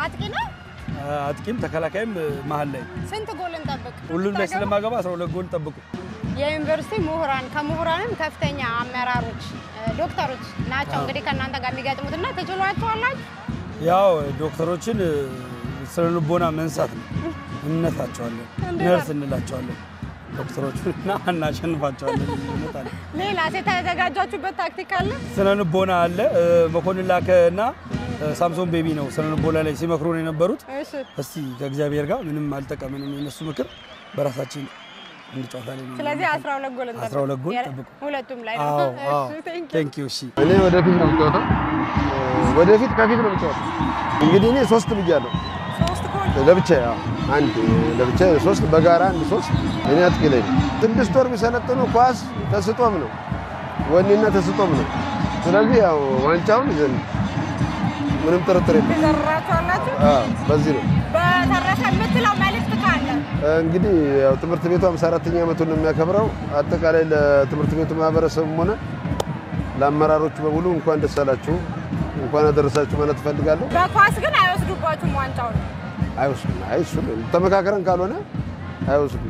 አጥቂ ነው አጥቂም ተከላካይም መሃል ላይ ስንት ጎል እንጠብቅ ሁሉም ላይ ስለማገባ 12 ጎል ጠብቁ የዩኒቨርሲቲ ምሁራን ከምሁራንም ከፍተኛ አመራሮች ዶክተሮች ናቸው እንግዲህ ከናንተ ጋር የሚጋጥሙትና ተጀሏቸዋላችሁ ያው ዶክተሮችን ስለልቦና መንሳት ነው እንነታቸዋለን ነርስ እንላቸዋለን ዶክተሮችና እናሸንፋቸዋለን እንመጣለን ሌላ ተዘጋጃችሁበት ታክቲክ አለ ስለልቦና አለ መኮንን ላከና ሳምሶን ቤቢ ነው ስለልቦና ላይ ሲመክሩ ነው የነበሩት እስቲ ከእግዚአብሔር ጋር ምንም አልተቀመንም የነሱ ምክር በራሳችን እንጫወታለን ስለዚህ 12 ጎል እንጠብቅ 12 ጎል ጠብቁ ሁለቱም ላይ ነው ቴንክ ዩ እሺ እኔ ወደፊት ነው የምጫወተው ወደፊት ከፊት ነው የምጫወተው እንግዲህ እኔ 3 ብያለሁ 3 ጎል ለብቻ አንድ ለብቻ 3 በጋራ አንድ 3 እኔ አጥቂለኝ 6 ወር ቢሰለጥኑ ኳስ ተስጦም ነው ወኔና ተስጦም ነው ስለዚህ ያው ዋንጫውን ይዘን ምንም ጥርጥር የለም ተዘራቻላችሁ በዚህ ነው በተረፈ የምትለው መልእክት ካለ እንግዲህ ያው ትምህርት ቤቱ 54ኛ ዓመቱን ነው የሚያከብረው አጠቃላይ ለትምህርት ቤቱ ማህበረሰብም ሆነ ለአመራሮቹ በሙሉ እንኳን ደስ አላችሁ እንኳን አደረሳችሁ ማለት ፈልጋለሁ በኳስ ግን አይወስዱባችሁም ዋንጫውን አይወስዱም ተመካከረን ካልሆነ አይወስዱም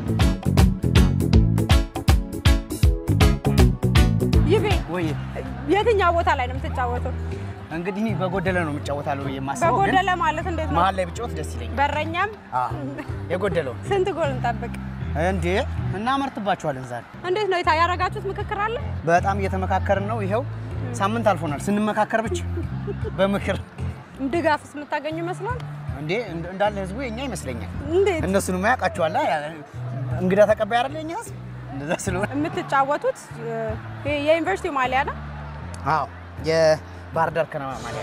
ይቤ ወይ የትኛው ቦታ ላይ ነው የምትጫወተው እንግዲህ እኔ በጎደለ ነው የምጫወታለሁ የማስበው በጎደለ ማለት እንዴት ነው መሃል ላይ ብጫወት ደስ ይለኛል በረኛም የጎደለው ስንት ጎል እንጠብቅ እንዴ እናመርጥባቸዋለን ዛሬ እንዴት ነው ያረጋችሁት ምክክር አለ በጣም እየተመካከርን ነው ይሄው ሳምንት አልፎናል ስንመካከር ብቻ በምክር ድጋፍስ የምታገኙ ይመስላል እንዴ እንዳለ ህዝቡ የኛ ይመስለኛል እንዴት እነሱን ማያውቃቸዋል እንግዳ ተቀባይ አይደል የኛስ እንደዛ ስለሆነ የምትጫወቱት የዩኒቨርሲቲ ማሊያ ነው አዎ የባህር ዳር ከነማ ማሊያ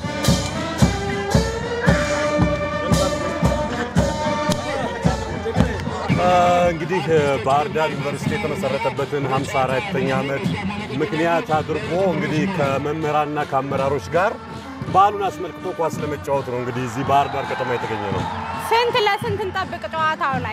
እንግዲህ ባህር ዳር ዩኒቨርሲቲ የተመሰረተበትን 54ኛ ዓመት ምክንያት አድርጎ እንግዲህ ከመምህራንና ከአመራሮች ጋር ባሉን አስመልክቶ ኳስ ለመጫወት ነው እንግዲህ እዚህ ባህር ዳር ከተማ የተገኘ ነው ስንት ለስንት እንጠብቅ ጨዋታው ላይ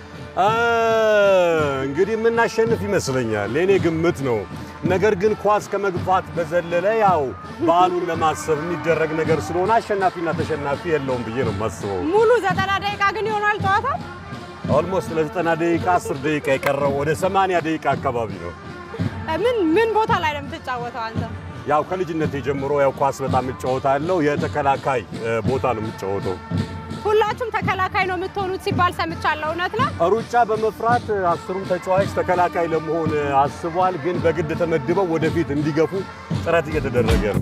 እንግዲህ የምናሸንፍ ይመስለኛል ለኔ ግምት ነው ነገር ግን ኳስ ከመግፋት በዘለለ ያው ባሉን ለማሰብ የሚደረግ ነገር ስለሆነ አሸናፊና ተሸናፊ የለውም ብዬ ነው ማስበው ሙሉ 90 ደቂቃ ግን ይሆናል ጨዋታው almost ለ90 ደቂቃ 10 ደቂቃ የቀረው ወደ 80 ደቂቃ አካባቢ ነው ምን ቦታ ላይ ነው የምትጫወተው አንተ ያው ከልጅነቴ ጀምሮ ያው ኳስ በጣም እጫወታለሁ የተከላካይ ቦታ ነው የምጫወተው ሁላችሁም ተከላካይ ነው የምትሆኑት ሲባል ሰምቻለሁ እውነት ነው ሩጫ በመፍራት 10ም ተጫዋች ተከላካይ ለመሆን አስቧል ግን በግድ ተመድበው ወደፊት እንዲገፉ ጥረት እየተደረገ ነው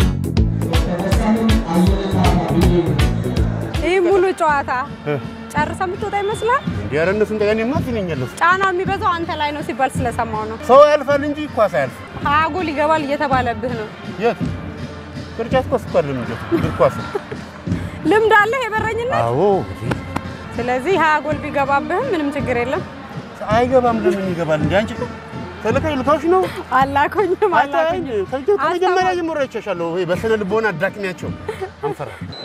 ይሄ ሙሉ ጨዋታ ጨርሰህ የምትወጣ ይመስላል ያረነሱ እንደገና ማጥነኛለሁ ጫና የሚበዛው አንተ ላይ ነው ሲባል ስለሰማው ነው ሰው ያልፋል እንጂ ኳስ ያልፍ ጎል ይገባል እየተባለብህ ነው የት ቅርጫት ኳስ ቆልም እንጂ ኳስ ልምድ አለ የበረኝነት አዎ ስለዚህ ጎል ቢገባብህም ምንም ችግር የለም አይገባም ለምን ይገባል እንዴ አንቺ ተለከይ ልካሽ ነው አላኮኝም ከመጀመሪያ ጀምሮ ይቻሻለሁ በስነ ልቦና አዳክሚያቸው አንፈራ